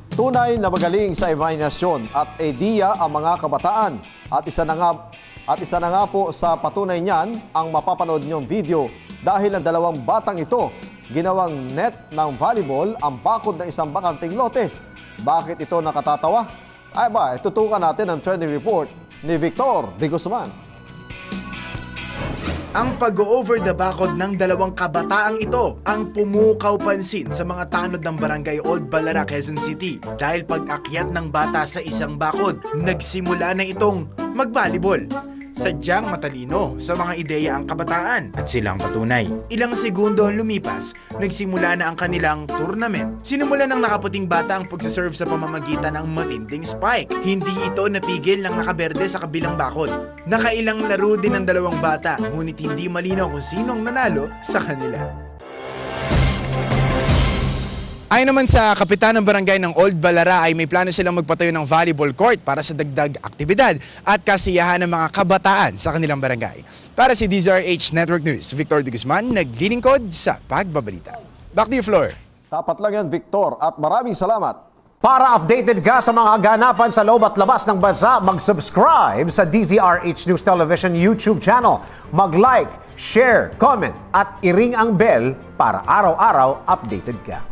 Tunay na magaling sa imahinasyon at ideya ang mga kabataan. At isa na nga po sa patunay niyan ang mapapanood niyong video dahil ang dalawang batang ito ginawang net ng volleyball ang bakod ng isang bakanting lote. Bakit ito nakatatawa? Ay ba, tutukan natin ang trending report ni Victor de Guzman. Ang pag-over the bakod ng dalawang kabataang ito ang pumukaw pansin sa mga tanod ng barangay Old Balara, Quezon City dahil pag-akyat ng bata sa isang bakod, nagsimula na itong mag-volleyball. Sadyang matalino sa mga ideya ang kabataan at silang patunay. Ilang segundo ang lumipas, nagsimula na ang kanilang tournament. Sinimula ng nakaputing bata ang pagsaserve sa pamamagitan ng matinding spike. Hindi ito napigil ng nakaberde sa kabilang bakod. Nakailang laro din ng dalawang bata, ngunit hindi malinaw kung sino ang nanalo sa kanila. Ayon naman sa kapitan ng barangay ng Old Balara ay may plano silang magpatayo ng volleyball court para sa dagdag aktibidad at kasiyahan ng mga kabataan sa kanilang barangay. Para si DZRH Network News, Victor de Guzman, naglilingkod sa Pagbabalita. Back to you, Flor. Tapat lang yan, Victor, at maraming salamat. Para updated ka sa mga ganapan sa loob at labas ng bansa, mag-subscribe sa DZRH News Television YouTube channel. Mag-like, share, comment at i-ring ang bell para araw-araw updated ka.